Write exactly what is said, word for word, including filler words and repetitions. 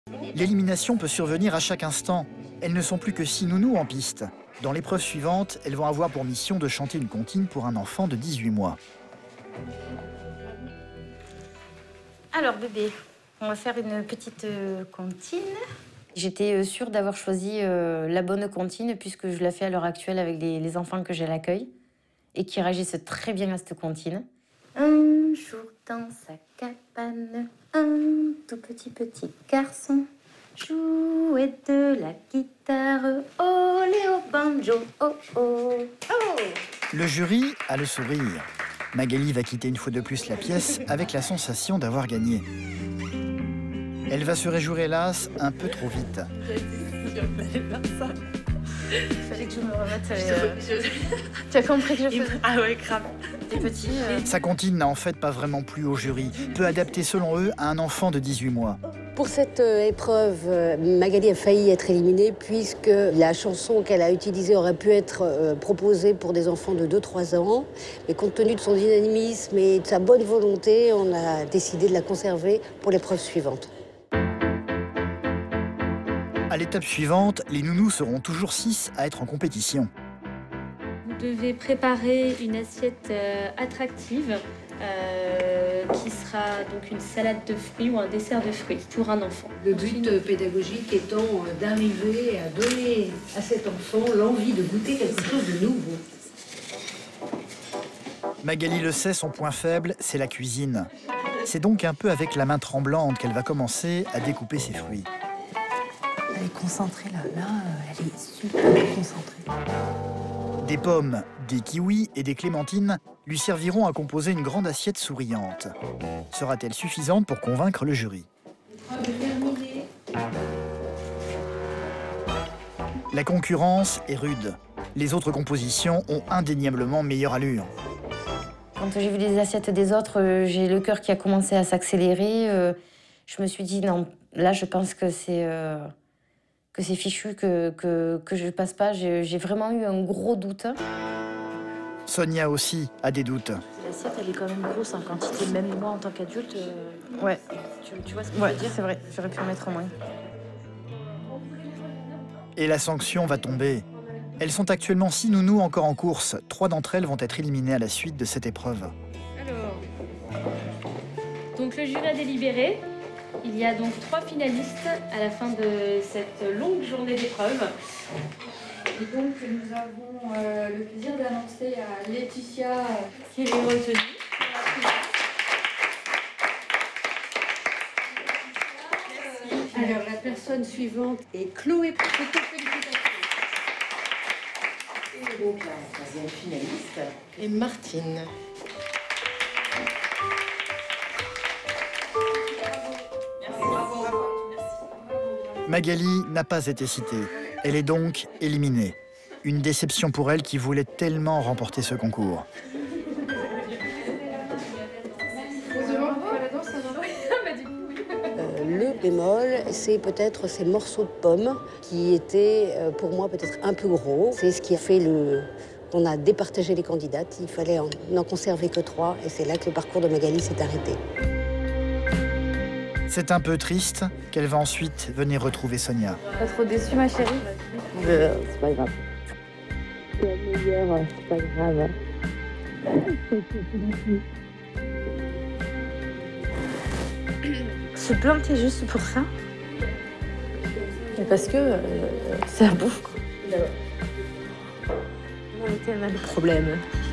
L'élimination peut survenir à chaque instant. Elles ne sont plus que six nounous en piste. Dans l'épreuve suivante, elles vont avoir pour mission de chanter une comptine pour un enfant de dix-huit mois. Alors bébé, on va faire une petite euh, comptine. J'étais euh, sûre d'avoir choisi euh, la bonne comptine puisque je la fais à l'heure actuelle avec les, les enfants que j'ai à l'accueil et qui réagissent très bien à cette comptine. Un jour dans sa cabane, un tout petit petit garçon jouait de la guitare, olé au banjo, oh oh, oh. Le jury a le sourire. Magali va quitter une fois de plus la pièce avec la sensation d'avoir gagné. Elle va se réjouir hélas un peu trop vite. Il fallait que je me remette. Euh... Tu as compris que je faisais? Ah ouais, grave. Des petits. Euh... Sa comptine n'a en fait pas vraiment plu au jury, peu adaptée selon eux à un enfant de dix-huit mois. Pour cette euh, épreuve, euh, Magali a failli être éliminée puisque la chanson qu'elle a utilisée aurait pu être euh, proposée pour des enfants de deux trois ans. Mais compte tenu de son dynamisme et de sa bonne volonté, on a décidé de la conserver pour l'épreuve suivante. À l'étape suivante, les nounous seront toujours six à être en compétition. Vous devez préparer une assiette euh, attractive euh, qui sera donc une salade de fruits ou un dessert de fruits pour un enfant. Le but euh, pédagogique étant euh, d'arriver à donner à cet enfant l'envie de goûter quelque chose de nouveau. Magali le sait, son point faible, c'est la cuisine. C'est donc un peu avec la main tremblante qu'elle va commencer à découper ses fruits. Elle est concentrée là, là, elle est super concentrée. Des pommes, des kiwis et des clémentines lui serviront à composer une grande assiette souriante. Sera-t-elle suffisante pour convaincre le jury? La concurrence est rude. Les autres compositions ont indéniablement meilleure allure. Quand j'ai vu les assiettes des autres, j'ai le cœur qui a commencé à s'accélérer. Je me suis dit, non, là, je pense que c'est... Euh... que c'est fichu, que, que, que je passe pas. J'ai vraiment eu un gros doute. Sonia aussi a des doutes. L'assiette, elle est quand même grosse en quantité. Même moi, en tant qu'adulte, euh, ouais. tu, tu vois ce que ouais, je veux dire? C'est vrai, j'aurais pu en mettre moins. Et la sanction va tomber. Elles sont actuellement six nounous encore en course. Trois d'entre elles vont être éliminées à la suite de cette épreuve. Alors, donc le jury a délibéré. Il y a donc trois finalistes à la fin de cette longue journée d'épreuve. Et donc nous avons euh, le plaisir d'annoncer à Laetitia qui est retenue. Alors la personne suivante est Chloé. Félicitations. Et donc la troisième finaliste est Martine. Magali n'a pas été citée. Elle est donc éliminée. Une déception pour elle qui voulait tellement remporter ce concours. Euh, le bémol, c'est peut-être ces morceaux de pommes qui étaient euh, pour moi peut-être un peu gros. C'est ce qui a fait le... On a départagé les candidates. Il fallait en, n'en conserver que trois et c'est là que le parcours de Magali s'est arrêté. C'est un peu triste qu'elle va ensuite venir retrouver Sonia. Pas trop déçue, ma chérie? Euh, c'est pas grave. C'est la meilleure, c'est pas grave. Se planter juste pour ça? Parce que euh, c'est un bouffe, quoi. On était le même problème.